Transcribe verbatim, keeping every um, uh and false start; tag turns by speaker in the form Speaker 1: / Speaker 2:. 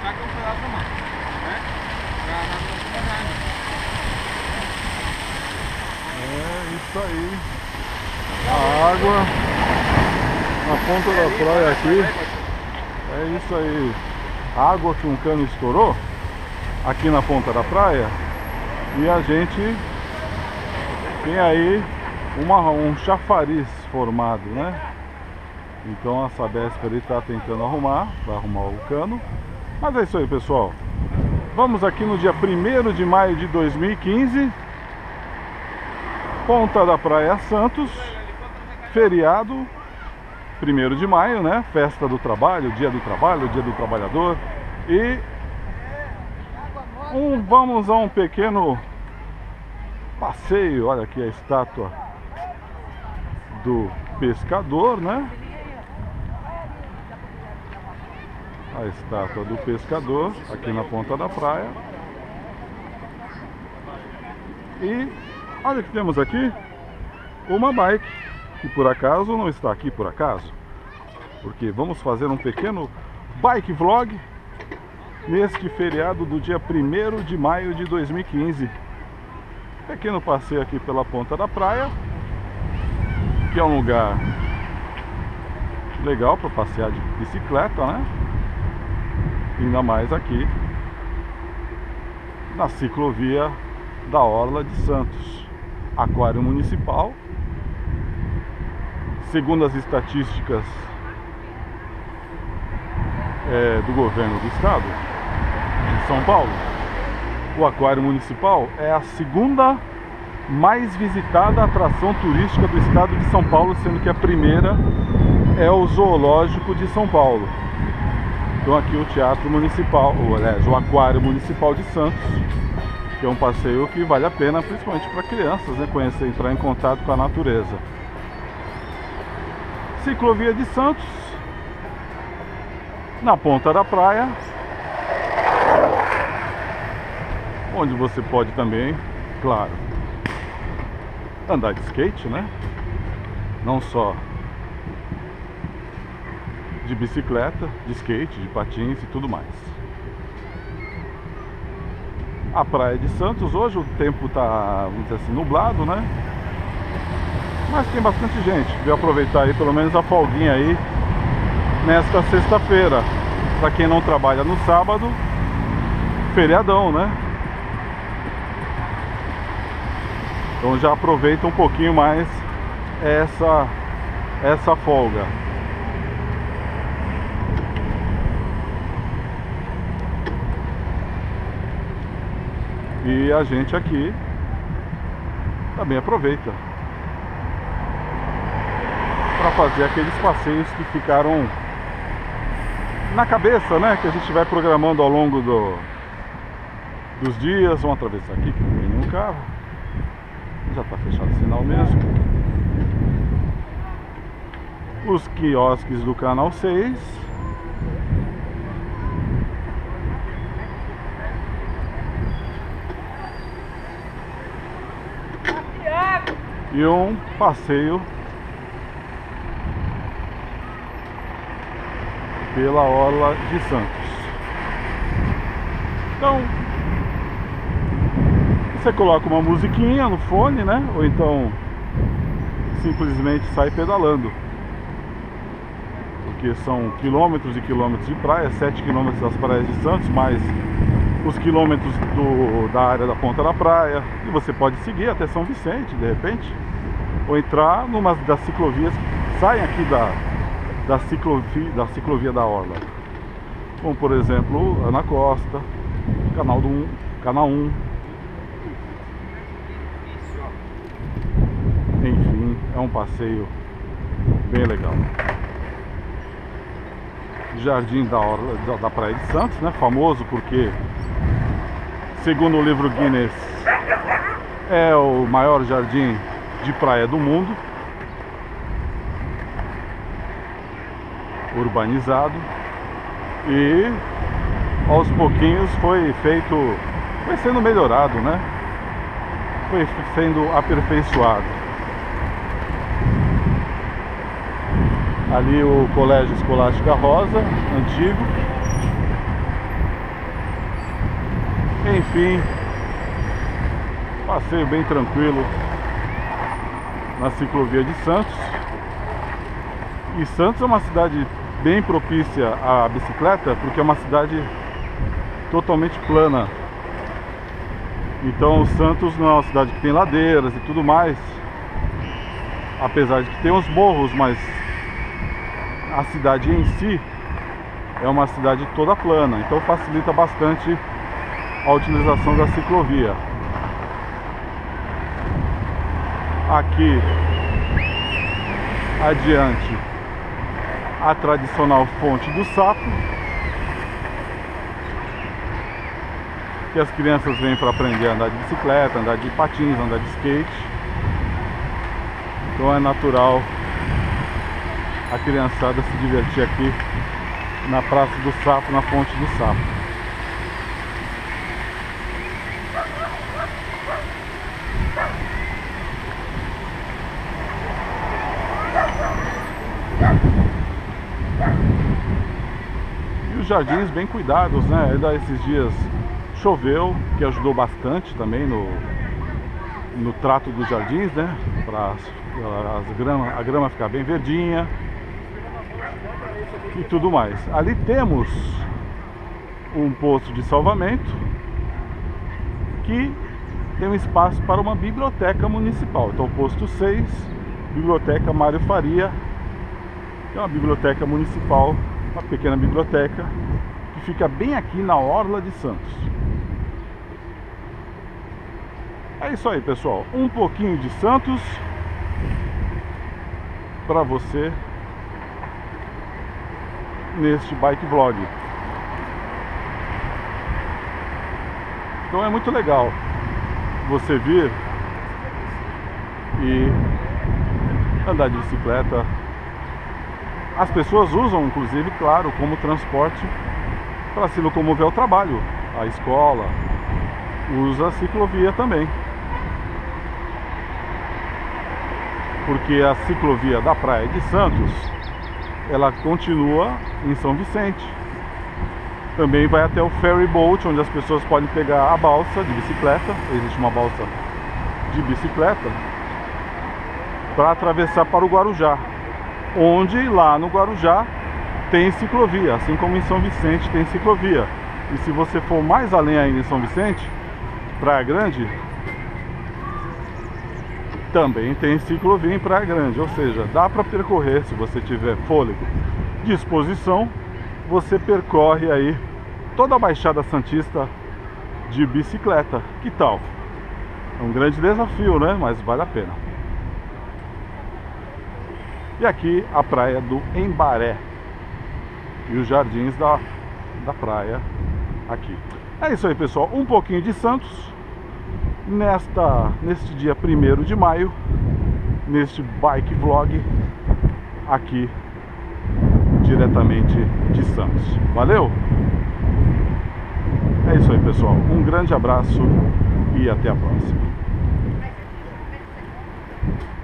Speaker 1: cá que é um pedaço a mais, né? Pra
Speaker 2: É isso aí. A água na ponta da praia aqui. É isso aí. A água que um cano estourou aqui na ponta da praia. E a gente tem aí uma, um chafariz formado, né? Então a Sabesp ali está tentando arrumar, vai arrumar o cano. Mas é isso aí, pessoal. Vamos aqui no dia primeiro de maio de dois mil e quinze. Ponta da Praia Santos. Feriado. primeiro de maio, né? Festa do trabalho, dia do trabalho, dia do trabalhador. E um, vamos a um pequeno passeio. Olha aqui a estátua do pescador, né? A estátua do pescador aqui na ponta da praia. E olha o que temos aqui, uma bike, que por acaso não está aqui por acaso, porque vamos fazer um pequeno bike vlog neste feriado do dia primeiro de maio de dois mil e quinze. Pequeno passeio aqui pela ponta da praia, que é um lugar legal para passear de bicicleta, né? Ainda mais aqui na ciclovia da Orla de Santos. Aquário municipal. Segundo as estatísticas é, do governo do estado de São Paulo, o aquário municipal é a segunda mais visitada atração turística do estado de São Paulo, sendo que a primeira é o Zoológico de São Paulo. Então aqui o Teatro Municipal, ou aliás, o Aquário Municipal de Santos, que é um passeio que vale a pena, principalmente para crianças, né? Conhecer, entrar em contato com a natureza. Ciclovia de Santos, na ponta da praia, onde você pode também, claro, andar de skate, né? Não só de bicicleta, de skate, de patins e tudo mais. A praia de Santos, hoje o tempo tá, vamos dizer assim, nublado, né? Mas tem bastante gente. Vou aproveitar aí pelo menos a folguinha aí nesta sexta-feira. Para quem não trabalha no sábado, feriadão, né? Então já aproveita um pouquinho mais essa, essa folga. E a gente aqui também aproveita para fazer aqueles passeios que ficaram na cabeça, né? Que a gente vai programando ao longo do, dos dias. Vamos atravessar aqui, que não tem nenhum carro. Já está fechado o sinal mesmo. Os quiosques do canal seis. E um passeio pela Orla de Santos. Então, você coloca uma musiquinha no fone, né? Ou então simplesmente sai pedalando. Porque são quilômetros e quilômetros de praia, sete quilômetros das praias de Santos, mais os quilômetros do, da área da ponta da praia. E você pode seguir até São Vicente, de repente, ou entrar numa das ciclovias que saem aqui da, da, ciclovia, da ciclovia da Orla. Como, por exemplo, Ana Costa, Canal do um, Canal um. Enfim, é um passeio bem legal. Jardim da, Orla, da, da Praia de Santos, né? Famoso porque, segundo o livro Guinness, é o maior jardim de praia do mundo, urbanizado, e aos pouquinhos foi feito, foi sendo melhorado, né? Foi sendo aperfeiçoado. Ali o Colégio Escolástica Rosa, antigo, enfim, passeio bem tranquilo na ciclovia de Santos. E Santos é uma cidade bem propícia à bicicleta, porque é uma cidade totalmente plana. Então Santos não é uma cidade que tem ladeiras e tudo mais, apesar de que tem os morros, mas a cidade em si é uma cidade toda plana, então facilita bastante a utilização da ciclovia. Aqui adiante, a tradicional Fonte do Sapo, que as crianças vêm para aprender a andar de bicicleta, andar de patins, andar de skate. Então é natural a criançada se divertir aqui na Praça do Sapo, na Fonte do Sapo. E os jardins bem cuidados, né? Esses dias choveu, que ajudou bastante também no, no trato dos jardins, né? Para as grama, a grama ficar bem verdinha e tudo mais. Ali temos um posto de salvamento que tem um espaço para uma biblioteca municipal. Então, posto seis, Biblioteca Mário Faria, que é uma biblioteca municipal, uma pequena biblioteca que fica bem aqui na orla de Santos. É isso aí, pessoal, um pouquinho de Santos para você neste bike vlog. Então é muito legal você vir e andar de bicicleta. As pessoas usam, inclusive, claro, como transporte para se locomover ao trabalho, à escola, usa a ciclovia também. Porque a ciclovia da Praia de Santos, ela continua em São Vicente. Também vai até o ferry boat, onde as pessoas podem pegar a balsa de bicicleta. Existe uma balsa de bicicleta para atravessar para o Guarujá, onde lá no Guarujá tem ciclovia, assim como em São Vicente tem ciclovia. E se você for mais além ainda em São Vicente, Praia Grande, também tem ciclovia em Praia Grande. Ou seja, dá para percorrer, se você tiver fôlego, disposição, você percorre aí toda a Baixada Santista de bicicleta. Que tal? É um grande desafio, né? Mas vale a pena. E aqui a praia do Embaré e os jardins da, da praia aqui. É isso aí, pessoal, um pouquinho de Santos nesta, neste dia primeiro de maio, neste bike vlog aqui diretamente de Santos. Valeu? É isso aí, pessoal, um grande abraço e até a próxima.